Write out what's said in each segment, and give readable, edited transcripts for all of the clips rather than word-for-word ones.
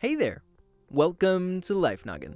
Hey there! Welcome to Life Noggin.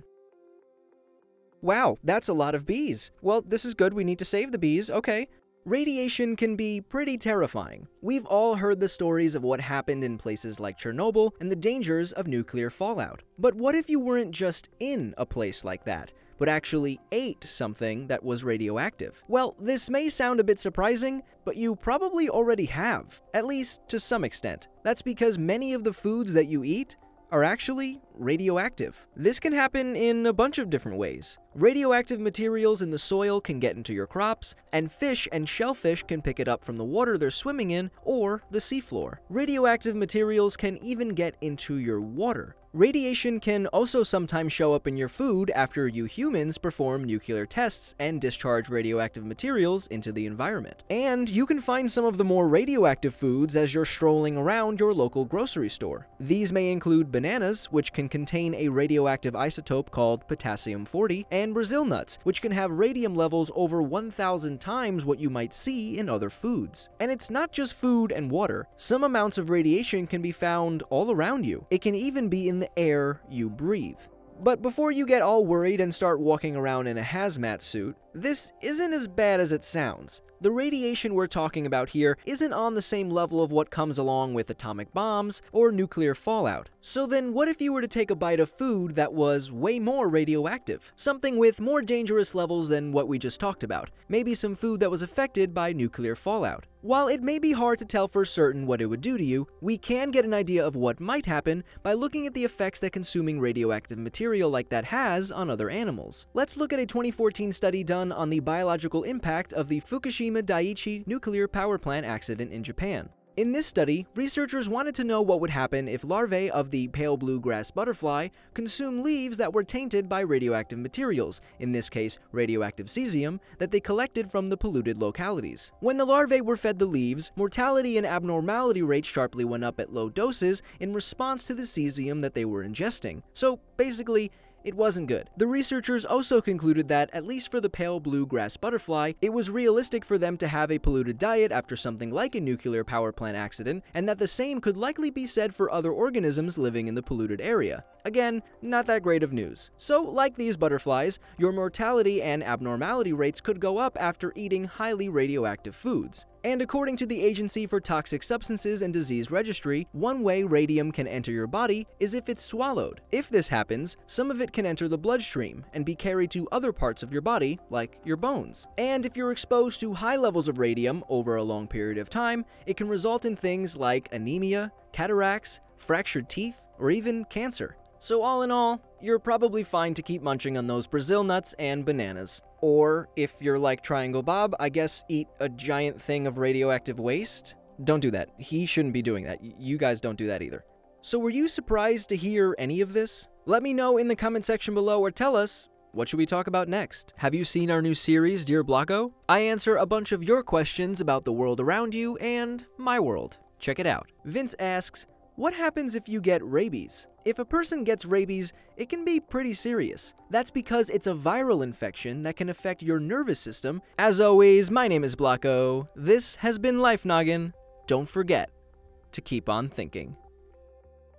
Wow, that's a lot of bees. Well, this is good, we need to save the bees, okay. Radiation can be pretty terrifying. We've all heard the stories of what happened in places like Chernobyl and the dangers of nuclear fallout. But what if you weren't just in a place like that, but actually ate something that was radioactive? Well, this may sound a bit surprising, but you probably already have, at least to some extent. That's because many of the foods that you eat are actually radioactive. This can happen in a bunch of different ways. Radioactive materials in the soil can get into your crops, and fish and shellfish can pick it up from the water they're swimming in or the seafloor. Radioactive materials can even get into your water. Radiation can also sometimes show up in your food after you humans perform nuclear tests and discharge radioactive materials into the environment. And you can find some of the more radioactive foods as you're strolling around your local grocery store. These may include bananas, which can contain a radioactive isotope called potassium-40, and Brazil nuts, which can have radium levels over 1,000 times what you might see in other foods. And it's not just food and water. Some amounts of radiation can be found all around you. It can even be in the air you breathe. But before you get all worried and start walking around in a hazmat suit, this isn't as bad as it sounds. The radiation we're talking about here isn't on the same level of what comes along with atomic bombs or nuclear fallout. So then what if you were to take a bite of food that was way more radioactive? Something with more dangerous levels than what we just talked about. Maybe some food that was affected by nuclear fallout. While it may be hard to tell for certain what it would do to you, we can get an idea of what might happen by looking at the effects that consuming radioactive material like that has on other animals. Let's look at a 2014 study done on the biological impact of the Fukushima Daiichi nuclear power plant accident in Japan. In this study, researchers wanted to know what would happen if larvae of the pale blue grass butterfly consume leaves that were tainted by radioactive materials, in this case radioactive cesium, that they collected from the polluted localities. When the larvae were fed the leaves, mortality and abnormality rates sharply went up at low doses in response to the cesium that they were ingesting. So basically, it wasn't good. The researchers also concluded that, at least for the pale blue grass butterfly, it was realistic for them to have a polluted diet after something like a nuclear power plant accident, and that the same could likely be said for other organisms living in the polluted area. Again, not that great of news. So, like these butterflies, your mortality and abnormality rates could go up after eating highly radioactive foods. And according to the Agency for Toxic Substances and Disease Registry, one way radium can enter your body is if it's swallowed. If this happens, some of it can enter the bloodstream and be carried to other parts of your body, like your bones. And if you're exposed to high levels of radium over a long period of time, it can result in things like anemia, cataracts, fractured teeth, or even cancer. So all in all, you're probably fine to keep munching on those Brazil nuts and bananas. Or, if you're like Triangle Bob, I guess eat a giant thing of radioactive waste? Don't do that. He shouldn't be doing that. You guys don't do that either. So were you surprised to hear any of this? Let me know in the comment section below, or tell us, what should we talk about next? Have you seen our new series, Dear Blocko? I answer a bunch of your questions about the world around you and my world. Check it out. Vince asks, what happens if you get rabies? If a person gets rabies, it can be pretty serious. That's because it's a viral infection that can affect your nervous system. As always, my name is Blocko. This has been Life Noggin. Don't forget to keep on thinking.